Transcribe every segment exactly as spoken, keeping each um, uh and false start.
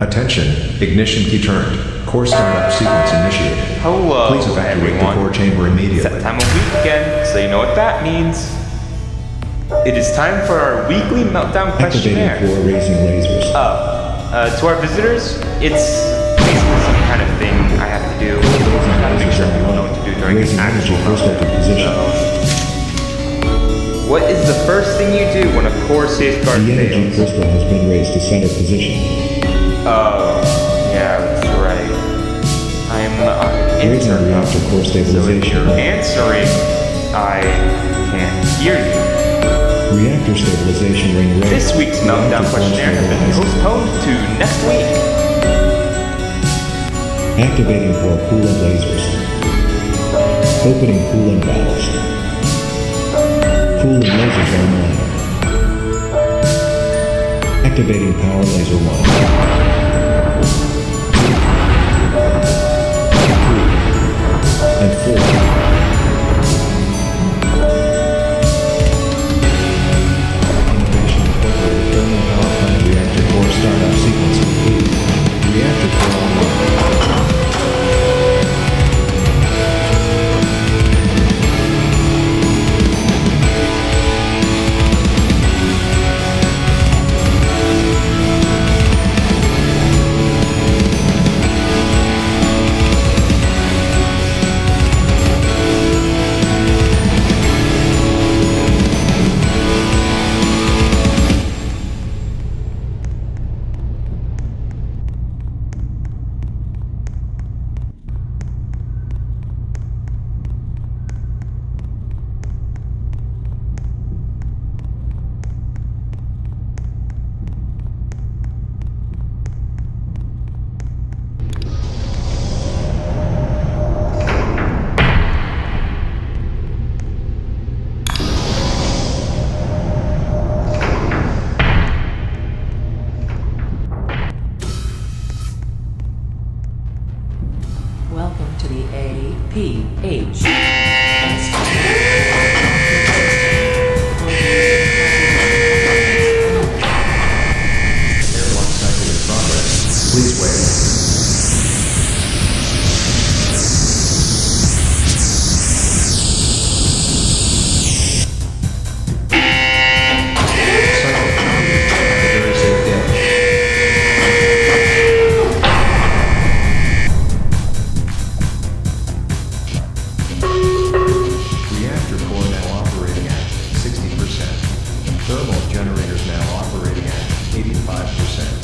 Attention, ignition key turned. Core startup sequence initiated. Hello, Please evacuate everyone. the core chamber It's immediately. that time of week again, so you know what that means. It is time for our weekly meltdown Activating questionnaire. core raising lasers. Oh, uh, to our visitors, it's basically some kind of thing I have to do. Gotta make sure people know what to do during Raising an energy actual crystal to position. What is the first thing you do when a core safeguard The energy fails? crystal has been raised to center position. Oh, yeah, that's right. I'm uh, Raising answering. reactor core So if stabilization. you're answering, I can't hear you. Reactor stabilization ring raised. This week's meltdown Reactor core questionnaire has been stabilized. postponed to next week. Activating core coolant lasers. Opening coolant valves. Coolant lasers online. Activating power laser one. Two. And four. Innovation incorporated thermal power plant reactor core startup sequence complete. Reactor core online. Welcome to the A P H. Airlock cycle in progress. Please wait. Cycle completed. Have a very safe day. Reactor core now operating at sixty percent. Thermal generators now operating at eighty-five percent.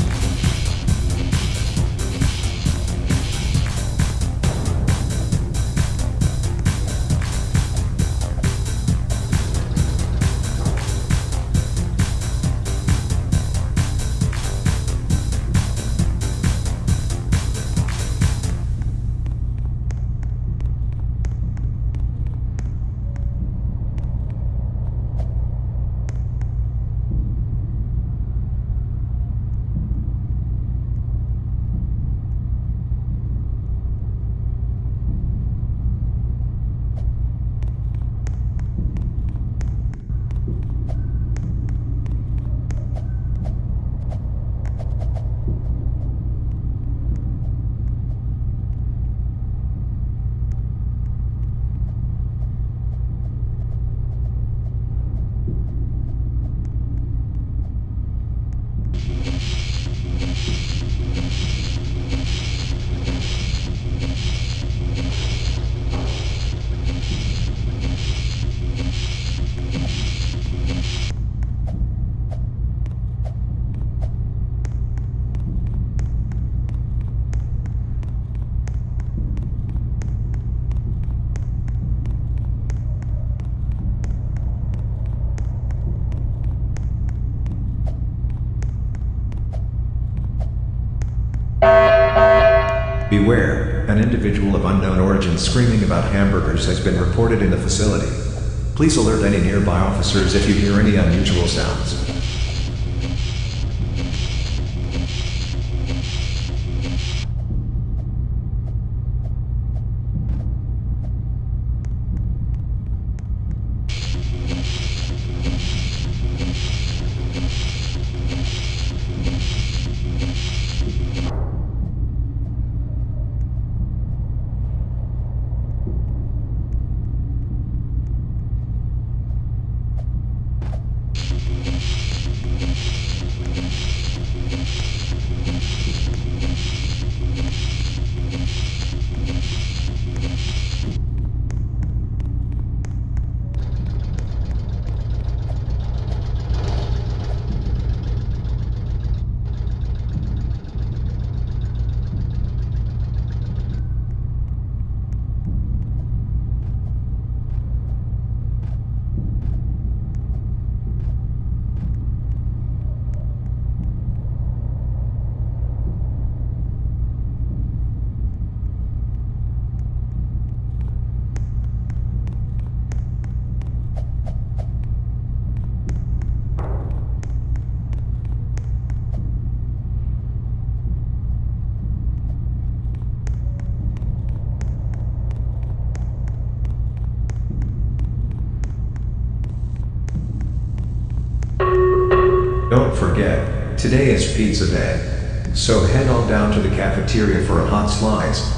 Beware, an individual of unknown origin screaming about hamburgers has been reported in the facility. Please alert any nearby officers if you hear any unusual sounds. Don't forget, today is pizza day. So head on down to the cafeteria for a hot slice.